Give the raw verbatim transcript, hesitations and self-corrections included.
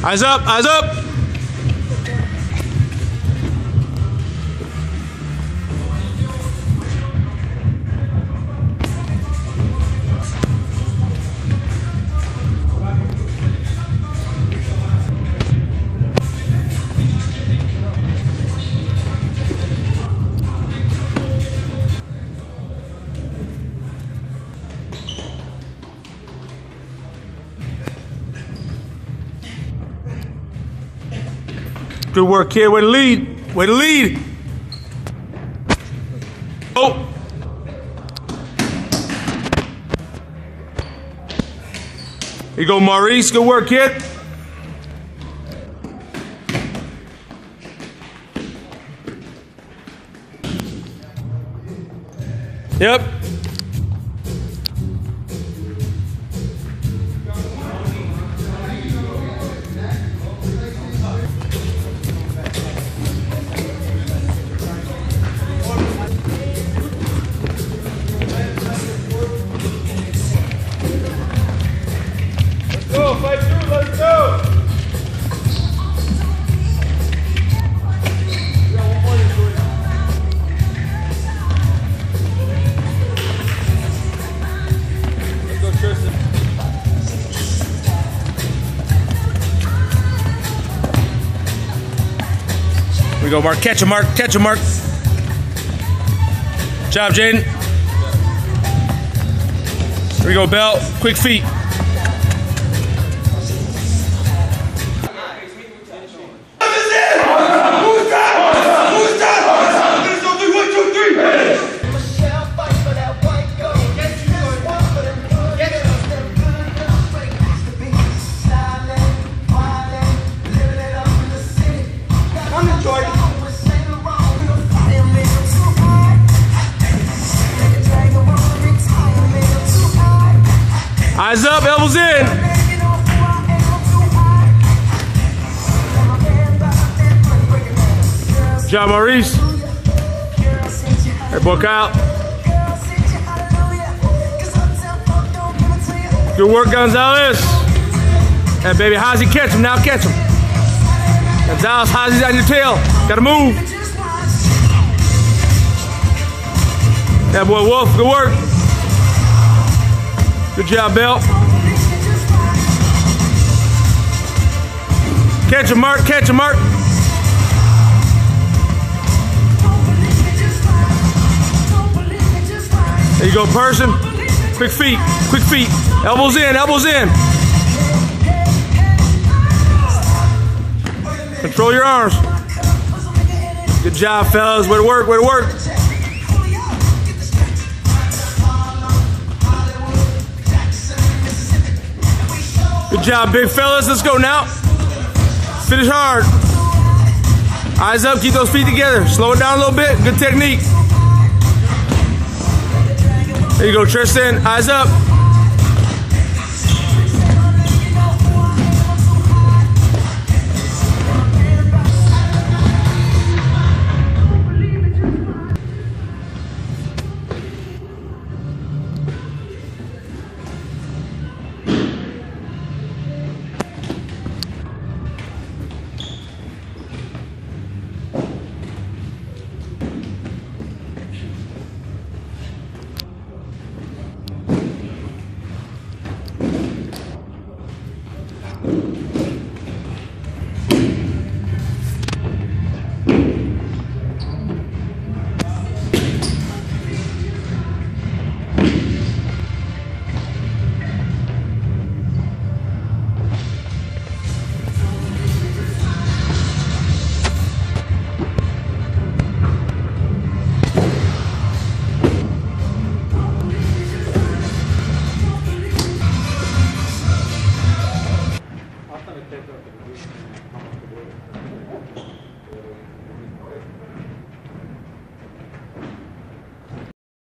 Eyes up, eyes up. Good work, kid. Way to lead. Way to lead. Oh. Here you go, Maurice. Good work, kid. Yep. Go, fight through, let's go! Let's go, Tristan. Here we go, Mark. Catch him, Mark. Catch him, Mark. Good job, Jaden. Here we go, Bell. Quick feet. Eyes up, elbows in. Good job, Maurice. Hey, boy, Kyle. Good work, Gonzalez. Hey, baby, Hazy, catch him now, catch him. Gonzalez, Hazy's on your tail. Gotta move. Yeah, boy, Wolf, good work. Good job, Bell. Catch him, Mark. Catch him, Mark. There you go, Person. Quick feet. Quick feet. Elbows in. Elbows in. Control your arms. Good job, fellas. Way to work. Way to work. Good job, big fellas. Let's go now. Finish hard. Eyes up. Keep those feet together. Slow it down a little bit. Good technique. There you go, Tristan. Eyes up.